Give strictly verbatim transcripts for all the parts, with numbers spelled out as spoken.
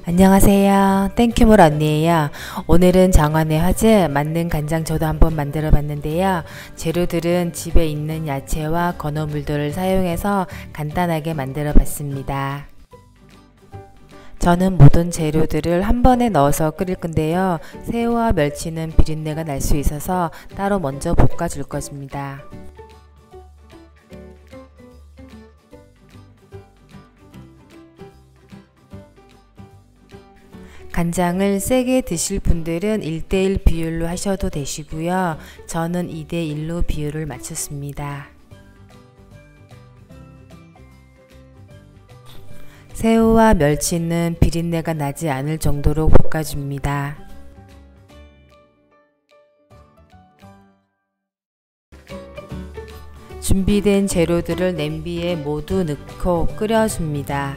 안녕하세요. 땡큐몰 언니예요. 오늘은 정원의 화제 만능 간장 저도 한번 만들어 봤는데요. 재료들은 집에 있는 야채와 건어물들을 사용해서 간단하게 만들어 봤습니다. 저는 모든 재료들을 한 번에 넣어서 끓일 건데요. 새우와 멸치는 비린내가 날 수 있어서 따로 먼저 볶아 줄 것입니다. 간장을 세게 드실 분들은 일 대 일 비율로 하셔도 되시고요. 저는 이 대 일로 비율을 맞췄습니다. 새우와 멸치는 비린내가 나지 않을 정도로 볶아줍니다. 준비된 재료들을 냄비에 모두 넣고 끓여줍니다.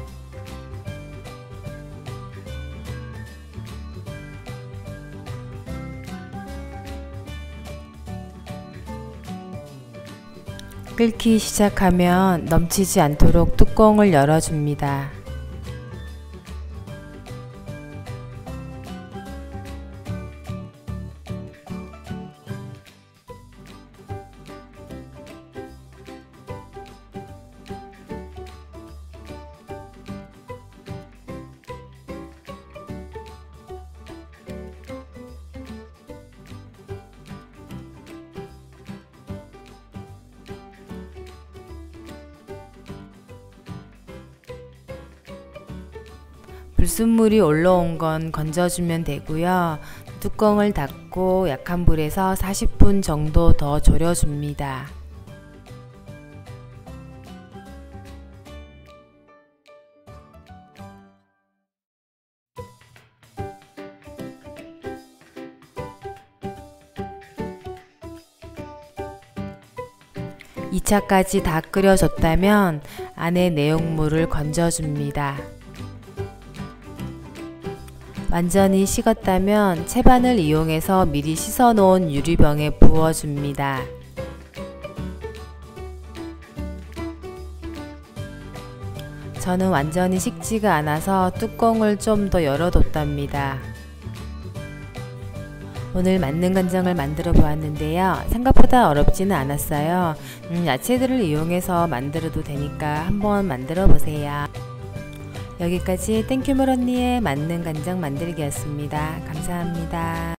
끓기 시작하면 넘치지 않도록 뚜껑을 열어줍니다. 불순물이 올라온 건 건져주면 되고요. 뚜껑을 닫고 약한 불에서 사십 분 정도 더 졸여줍니다. 이 차까지 다 끓여졌다면 안에 내용물을 건져줍니다. 완전히 식었다면 채반을 이용해서 미리 씻어 놓은 유리병에 부어줍니다. 저는 완전히 식지가 않아서 뚜껑을 좀 더 열어뒀답니다. 오늘 만능 간장을 만들어 보았는데요. 생각보다 어렵지는 않았어요. 음, 야채들을 이용해서 만들어도 되니까 한번 만들어 보세요. 여기까지 땡큐몰 언니의 만능 간장 만들기였습니다. 감사합니다.